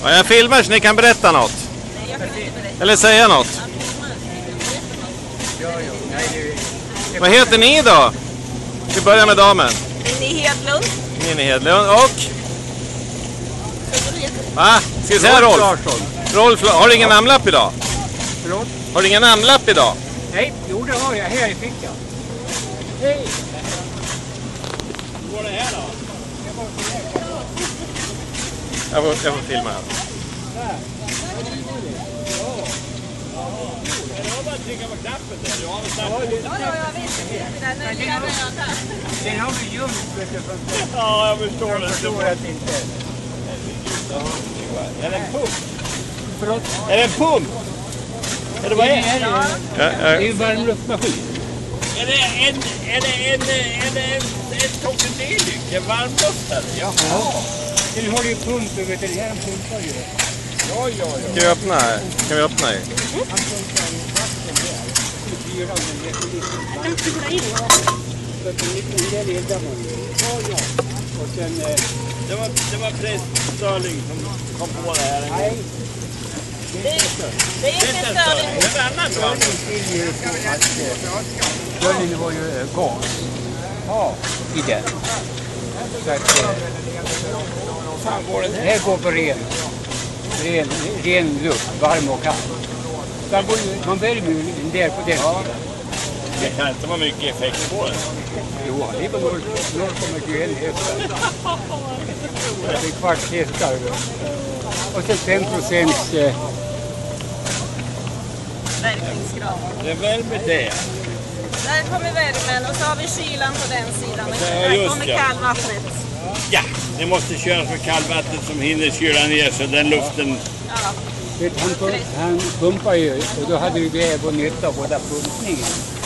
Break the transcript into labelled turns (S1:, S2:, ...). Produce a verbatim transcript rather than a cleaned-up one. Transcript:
S1: Ja, jag filmar så ni kan berätta något.
S2: Nej, jag kan inte berätta.
S1: Eller säga något. Vad heter ni då? Vi börjar med damen.
S2: Ninni Hedlund.
S1: Ninni Hedlund och... Va? Ska vi säga Rolf? Rolf, har du ingen namnlapp idag?
S3: Förlåt?
S1: Har du ingen namnlapp idag?
S3: Nej, jo det har jag här i fickan. Hej! Hur går det här då?
S1: Jag får, jag får filma här.
S3: Den har vi gömt, vet du, från det.
S4: Ja, jag förstår det.
S3: Jag förstår att inte...
S4: Är det en pump?
S3: Förlåt?
S4: Är det en pump? Är det vad är det?
S1: Ja,
S3: Det är
S1: ja.
S3: ju varmluftmaskin.
S4: Är det en, är det en, är det en, en krokodillyck? En varmluftare? Jaha.
S3: Den har ju pump, vet du, det här pumpar ju.
S4: Ja, ja, ja.
S1: Kan vi öppna här? Kan vi öppna här?
S3: Han pumpar ju vatten där. Fyra, men det är så lite
S2: Den fula in.
S3: så att en del eldar man ju. Ja, ja. Och sen... Eh,
S4: Det var, det var präst Störling som kom på det här.
S3: nej,
S2: Det är inte Störling.
S4: Det är en annan sak.
S3: Störling till ju att... eh, Störling var ju eh, gas. Ja. I den. Så att... Eh,
S4: Fan går det
S3: det
S4: här?
S3: här går på ren. Ren, ren luft, varm och kall. Så går ju, man värmer ju en del på den sidan.
S4: Det kan inte vara mycket effekt på det.
S3: Jo, det var noll komma tjugoen hästar. Det är kvarts hästar. Och sen fem procent... Eh,
S2: Verkningsgrad.
S4: Det är värme det.
S2: Där kommer värmen och så har vi kylan på den sidan. Och
S4: Ja,
S2: där
S4: just
S2: kommer
S4: ja.
S2: kallvattnet.
S4: Ja, det måste köras med kallvattnet som hinner kyla ner så den luften...
S2: Ja.
S3: vet, han, pump, han pumpar ju och då hade vi väg och nytta av båda pumpningen.